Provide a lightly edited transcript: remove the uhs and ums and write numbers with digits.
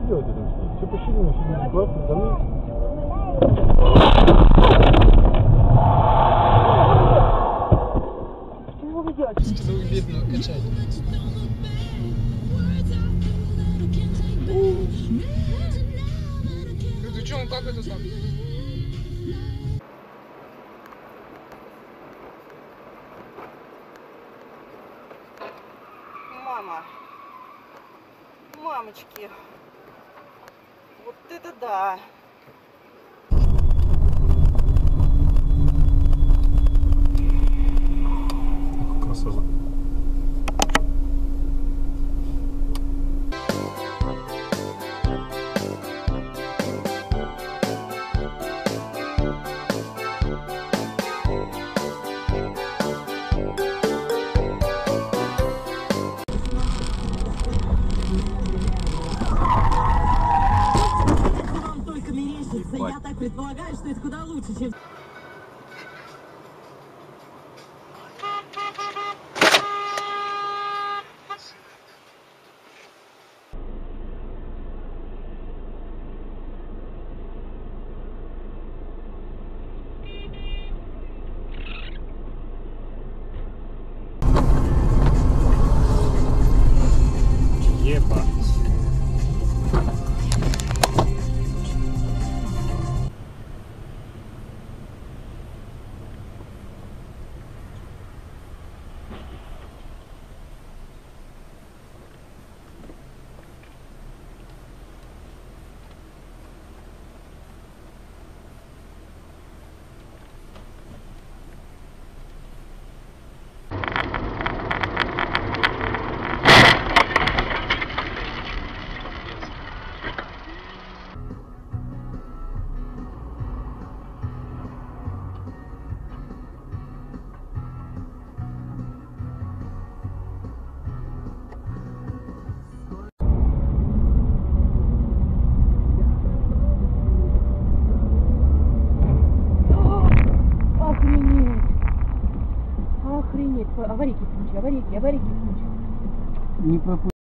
делать это все? Все пощадено, все классно, дома. Что вы могли делать? Чтобы видно качать. Ты что, как это так? Мама, мамочки, вот это да! Красава. Я так предполагаю, что это куда лучше, чем... Ебать. Охренеть, аварийки включи, аварийки включи. Не пропустить.